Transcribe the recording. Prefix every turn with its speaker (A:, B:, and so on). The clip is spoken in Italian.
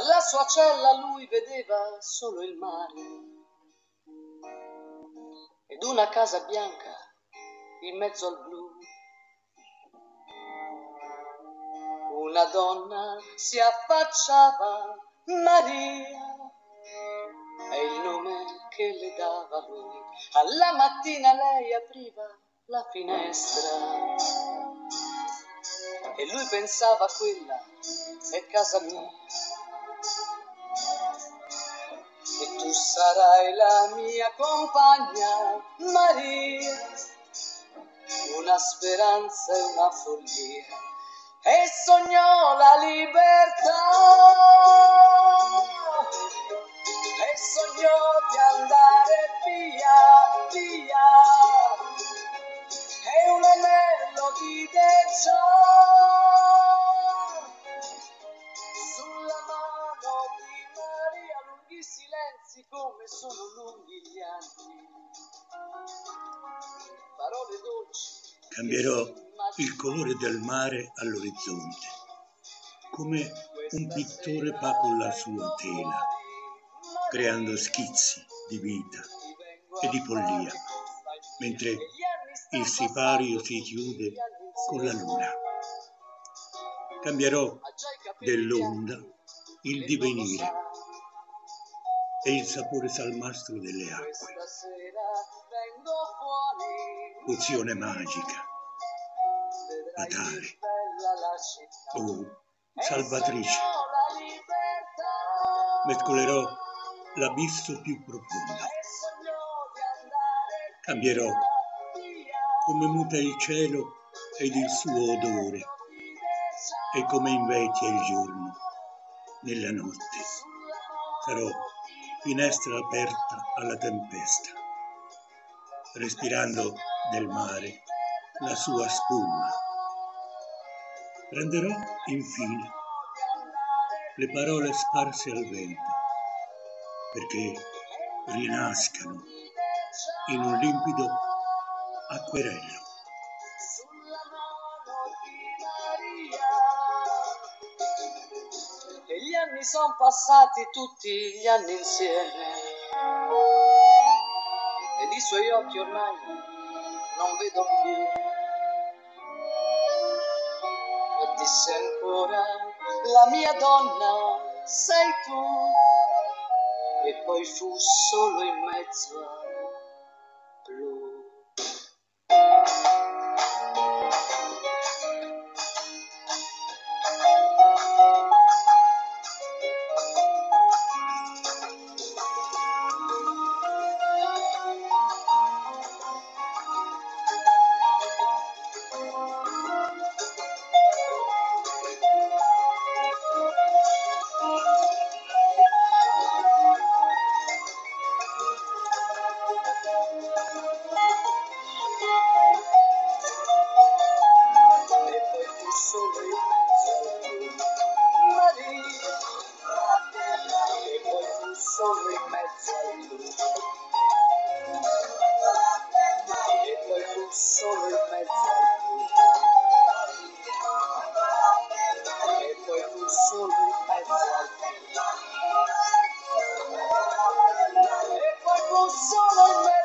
A: Dalla sua cella lui vedeva solo il mare ed una casa bianca in mezzo al blu. Una donna si affacciava, Maria, è il nome che le dava lui. Alla mattina lei apriva la finestra e lui pensava, quella è casa mia e tu sarai la mia compagna, Maria. Una speranza e una follia, e sognò la libertà, e sognò di andare via, via, e un anello vide già sulla mano di Maria. Lunghi silenzi come sono lunghi gli anni, parole dolci.
B: Cambierò il colore del mare all'orizzonte, come un pittore fa con la sua tela, creando schizzi di vita e di follia, mentre il sipario si chiude con la luna. Cambierò dell'onda il divenire e il sapore salmastro delle acque. Pozione magica, fatale o salvatrice. Mescolerò l'abisso più profondo. Cambierò come muta il cielo ed il suo odore e come invecchia il giorno nella notte. Sarò finestra aperta alla tempesta, respirando del mare la sua spuma. Prenderò infine le parole sparse al vento, perché rinascano in un limpido acquerello.
A: E gli anni son passati, tutti gli anni insieme, ed i suoi occhi ormai non vedo più. E disse ancora, la mia donna sei tu, e poi fu solo in mezzo al blu. Solo in mezzo al blu, e poi fu solo in mezzo al blu, e poi fu solo in mezzo al blu, e poi fu solo in mezzo